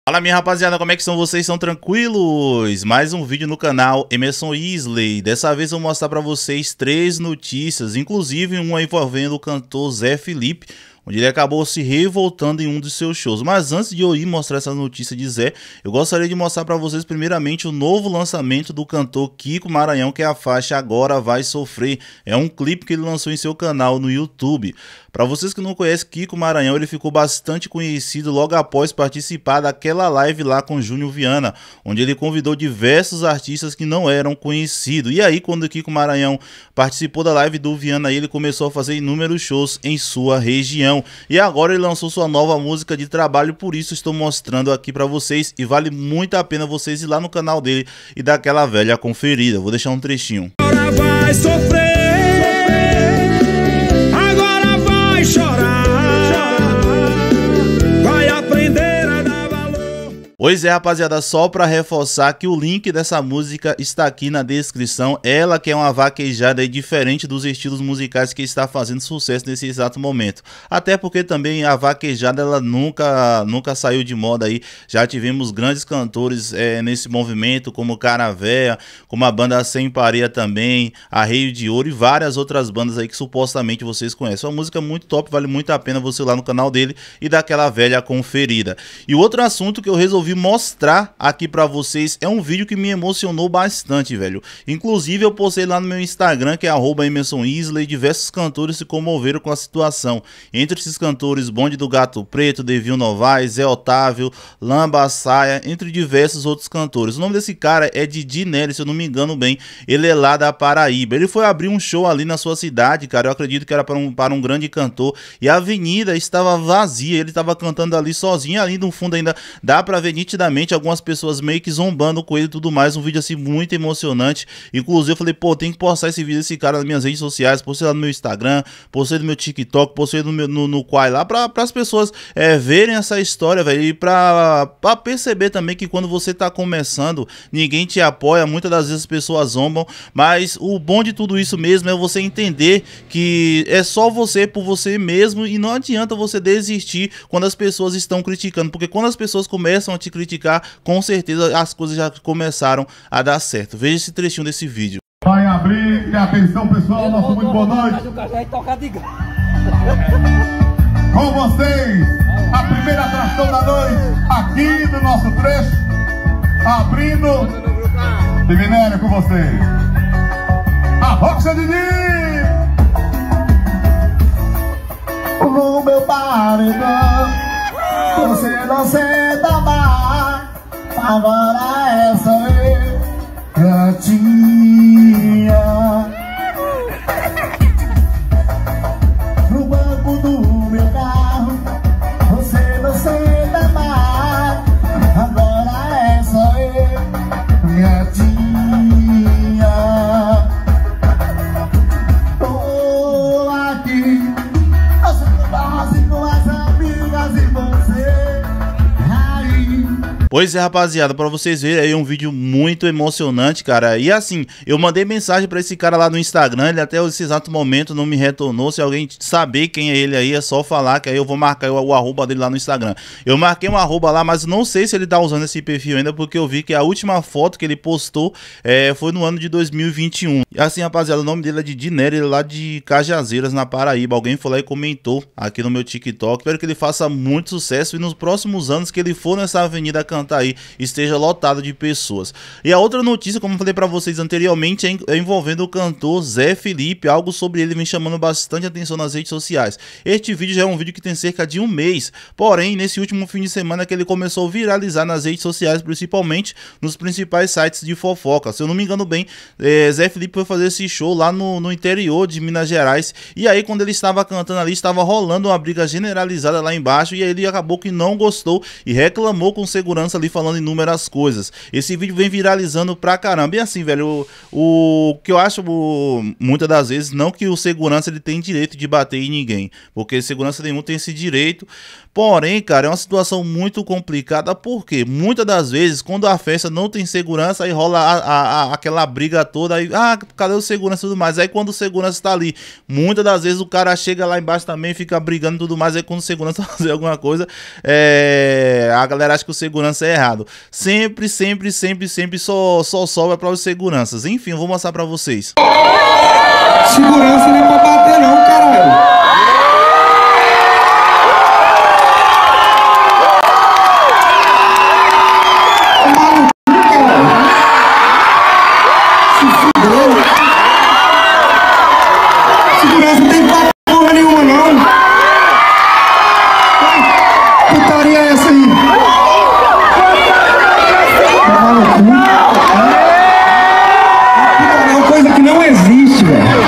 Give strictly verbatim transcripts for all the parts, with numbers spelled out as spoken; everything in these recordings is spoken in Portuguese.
Fala minha rapaziada, como é que são vocês? São tranquilos? Mais um vídeo no canal Emerson Isley. Dessa vez eu vou mostrar pra vocês três notícias, inclusive uma envolvendo o cantor Zé Felipe, onde ele acabou se revoltando em um dos seus shows. Mas antes de eu ir mostrar essa notícia de Zé, eu gostaria de mostrar para vocês primeiramente o novo lançamento do cantor Kiko Maranhão, que é a faixa Agora Vai Sofrer. É um clipe que ele lançou em seu canal no YouTube. Para vocês que não conhecem Kiko Maranhão, ele ficou bastante conhecido logo após participar daquela live lá com Júnior Viana, onde ele convidou diversos artistas que não eram conhecidos. E aí, quando o Kiko Maranhão participou da live do Viana, ele começou a fazer inúmeros shows em sua região. E agora ele lançou sua nova música de trabalho, por isso estou mostrando aqui para vocês. E vale muito a pena vocês ir lá no canal dele e dar aquela velha conferida. Vou deixar um trechinho. Agora vai sofrer. Pois é, rapaziada, só para reforçar que o link dessa música está aqui na descrição. Ela que é uma vaquejada aí diferente dos estilos musicais que está fazendo sucesso nesse exato momento. Até porque também a vaquejada ela nunca, nunca saiu de moda aí. Já tivemos grandes cantores é, nesse movimento, como Caravéia, como a banda Sem Pareia também, Arreio de Ouro e várias outras bandas aí que supostamente vocês conhecem. Uma música muito top, vale muito a pena você ir lá no canal dele e dar aquela velha conferida. E outro assunto que eu resolvi mostrar aqui pra vocês é um vídeo que me emocionou bastante, velho. Inclusive eu postei lá no meu Instagram, que é arroba Emerson Isley. Diversos cantores se comoveram com a situação. Entre esses cantores, Bonde do Gato Preto, Devil Novaes, Zé Otávio, Lamba Saia, entre diversos outros cantores. O nome desse cara é Didi Nery, se eu não me engano bem. Ele é lá da Paraíba. Ele foi abrir um show ali na sua cidade, cara. Eu acredito que era para um, para um grande cantor. E a avenida estava vazia. Ele estava cantando ali sozinho. Ali no fundo ainda dá pra ver nitidamente algumas pessoas meio que zombando com ele e tudo mais. Um vídeo assim muito emocionante. Inclusive eu falei, pô, tem que postar esse vídeo desse cara nas minhas redes sociais. Postei lá no meu Instagram, postei no meu TikTok, postei no meu no, no Quai lá, pra, pra as pessoas é, verem essa história, velho. E pra, pra perceber também que quando você tá começando, ninguém te apoia. Muitas das vezes as pessoas zombam, mas o bom de tudo isso mesmo é você entender que é só você por você mesmo. E não adianta você desistir quando as pessoas estão criticando, porque quando as pessoas começam a te criticar, com certeza as coisas já começaram a dar certo. Veja esse trechinho desse vídeo. Vai abrir, e atenção pessoal, nosso muito boa noite. Com vocês, a primeira atração da noite, aqui do nosso trecho, abrindo, Divinério com vocês, a Rocha Didi. No meu paredão, você não senta mais, agora é só eu, gatinha. No banco do meu carro, você não senta mais, agora é só eu, gatinha. Tô aqui, você no barzinho com as amigas e você. Pois é, rapaziada, pra vocês verem aí um vídeo muito emocionante, cara. E assim, eu mandei mensagem pra esse cara lá no Instagram, ele até esse exato momento não me retornou. Se alguém saber quem é ele aí, é só falar que aí eu vou marcar o, o arroba dele lá no Instagram. Eu marquei um arroba lá, mas não sei se ele tá usando esse perfil ainda, porque eu vi que a última foto que ele postou é, foi no ano de dois mil e vinte e um. E assim, rapaziada, o nome dele é Didi Nery, ele é lá de Cajazeiras, na Paraíba. Alguém foi lá e comentou aqui no meu TikTok. Espero que ele faça muito sucesso e nos próximos anos que ele for nessa avenida cantar aí, esteja lotado de pessoas. E a outra notícia, como eu falei para vocês anteriormente, é envolvendo o cantor Zé Felipe. Algo sobre ele vem chamando bastante atenção nas redes sociais. Este vídeo já é um vídeo que tem cerca de um mês, porém nesse último fim de semana que ele começou a viralizar nas redes sociais, principalmente nos principais sites de fofoca. Se eu não me engano bem, é, Zé Felipe foi fazer esse show lá no, no interior de Minas Gerais, e aí quando ele estava cantando ali, estava rolando uma briga generalizada lá embaixo, e aí ele acabou que não gostou e reclamou com segurança segurança ali falando inúmeras coisas. Esse vídeo vem viralizando pra caramba. E assim, velho, o, o que eu acho o, muitas das vezes, não que o segurança ele tem direito de bater em ninguém, porque segurança nenhum tem esse direito. Porém, cara, é uma situação muito complicada, porque muitas das vezes, quando a festa não tem segurança, aí rola a, a, a, aquela briga toda, aí, ah, cadê o segurança e tudo mais? Aí quando o segurança tá ali, muitas das vezes o cara chega lá embaixo também, fica brigando e tudo mais, aí quando o segurança fazer alguma coisa, é... a galera acha que o segurança é errado. Sempre, sempre, sempre, sempre só, só sobra para os seguranças. Enfim, eu vou mostrar pra vocês. Segurança não é pra bater não, caralho. Segurança não tem papo porra nenhuma não. Putaria é essa aí? Putaria é uma coisa que não existe, velho.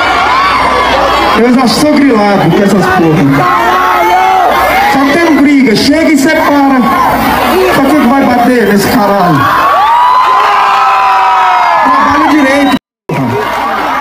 Eu já sou grilado com essas porra. Só tem briga, chega e separa. Pra que vai bater nesse caralho? Trabalha direito, porra.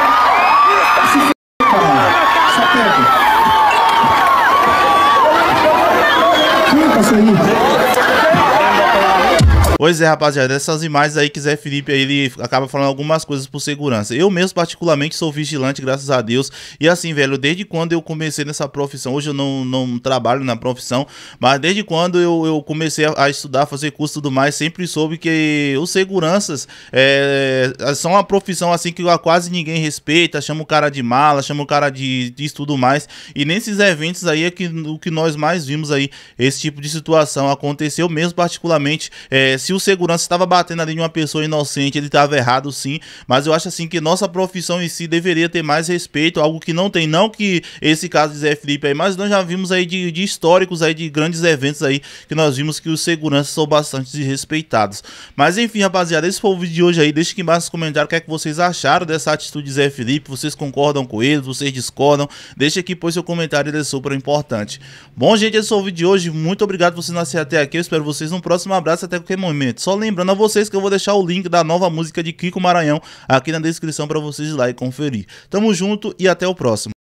Pois é, rapaziada, essas imagens aí que Zé Felipe aí, ele acaba falando algumas coisas por segurança. Eu mesmo, particularmente, sou vigilante, graças a Deus. E assim, velho, desde quando eu comecei nessa profissão, hoje eu não, não trabalho na profissão, mas desde quando eu, eu comecei a, a estudar, fazer curso e tudo mais, sempre soube que os seguranças é, são uma profissão assim que quase ninguém respeita, chama o cara de mala, chama o cara de, de tudo mais. E nesses eventos aí é que, o que nós mais vimos aí, esse tipo de situação aconteceu mesmo, particularmente, é, se Se o segurança estava batendo ali em uma pessoa inocente, ele estava errado sim, mas eu acho assim que nossa profissão em si deveria ter mais respeito, algo que não tem, não que esse caso de Zé Felipe aí, mas nós já vimos aí de, de históricos aí, de grandes eventos aí, que nós vimos que os seguranças são bastante desrespeitados. Mas enfim, rapaziada, esse foi o vídeo de hoje aí, deixa aqui embaixo nos comentários o que é que vocês acharam dessa atitude de Zé Felipe, vocês concordam com ele, vocês discordam, deixa aqui, pois seu comentário ele é super importante. Bom, gente, esse foi o vídeo de hoje, muito obrigado por vocês nascerem até aqui, eu espero vocês no próximo abraço, até qualquer momento. Só lembrando a vocês que eu vou deixar o link da nova música de Kiko Maranhão aqui na descrição para vocês ir lá e conferir. Tamo junto e até o próximo.